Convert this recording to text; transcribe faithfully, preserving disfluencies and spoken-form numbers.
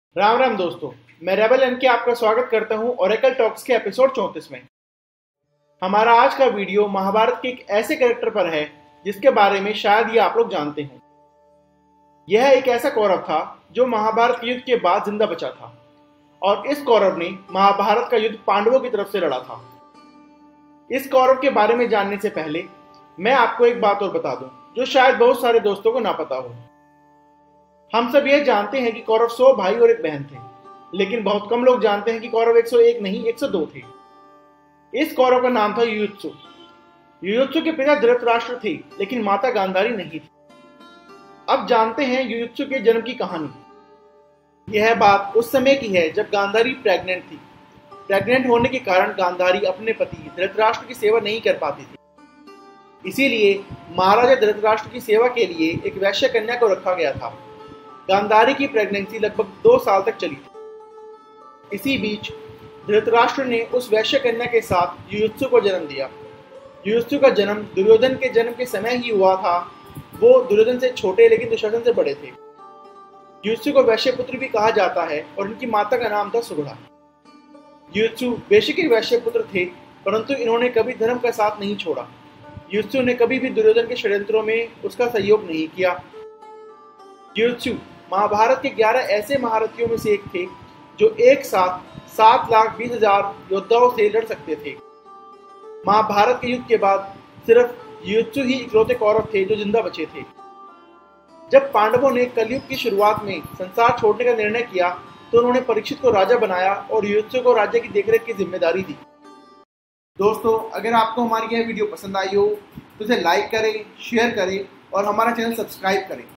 राम राम दोस्तों, मैं rebel N के आपका स्वागत करता हूं ओरेकल टॉक्स के एपिसोड चौंतीस में। हमारा आज का वीडियो महाभारत के एक ऐसे कैरेक्टर पर है जिसके बारे में शायद ये आप लोग जानते हो। यह एक ऐसा कौरव था जो महाभारत युद्ध के बाद जिंदा बचा था और इस कौरव ने महाभारत का युद्ध पांडवों की तरफ से लड़ा था। इस कौरव के बारे में जानने से पहले मैं आपको एक बात और बता दूं जो शायद बहुत सारे दोस्तों को ना पता हो। हम सब यह जानते हैं कि कौरव सौ भाई और एक बहन थे, लेकिन बहुत कम लोग जानते हैं कि कौरव एक सौ एक नहीं एक सौ दो थे। इस कौरव का नाम था युयुत्सु। युयुत्सु के पिता धृतराष्ट्र थे, लेकिन माता गांधारी नहीं थी। अब जानते हैं युयुत्सु के जन्म की कहानी। यह बात उस समय की है जब गांधारी प्रेग्नेंट थी। प्रेग्नेंट होने के कारण गांधारी अपने पति धृतराष्ट्र की सेवा नहीं कर पाती थी। इसीलिए महाराजा धृतराष्ट्र की सेवा के लिए एक वैश्य कन्या को रखा गया था। गांधारी की प्रेगनेंसी लगभग दो साल तक चली थी। इसी बीच धृतराष्ट्र ने उस वैश्य कन्या के साथ युयुत्सु को जन्म दिया। युयुत्सु का जन्म दुर्योधन के जन्म के समय ही हुआ था। वो दुर्योधन से छोटे लेकिन दुशासन से बड़े थे। युयुत्सु को वैश्य पुत्र भी कहा जाता है और उनकी माता का नाम था सुगुणा। युयुत्सु बेशक ही वैश्य पुत्र थे, परंतु इन्होंने कभी धर्म का साथ नहीं छोड़ा। युयुत्सु ने कभी भी दुर्योधन के षड्यंत्रों में उसका सहयोग नहीं किया। युयुत्सु महाभारत के ग्यारह ऐसे महारथियों में से एक थे जो एक साथ सात लाख बीस हजार योद्धाओं से लड़ सकते थे। महाभारत के युद्ध के बाद सिर्फ युयुत्सु ही इकलौते कौरव थे जो जिंदा बचे थे। जब पांडवों ने कलयुग की शुरुआत में संसार छोड़ने का निर्णय किया तो उन्होंने परीक्षित को राजा बनाया और युयुत्सु को राज्य की देखरेख की जिम्मेदारी दी। दोस्तों, अगर आपको हमारी यह वीडियो पसंद आई हो तो इसे लाइक करें, शेयर करें और हमारा चैनल सब्सक्राइब करें।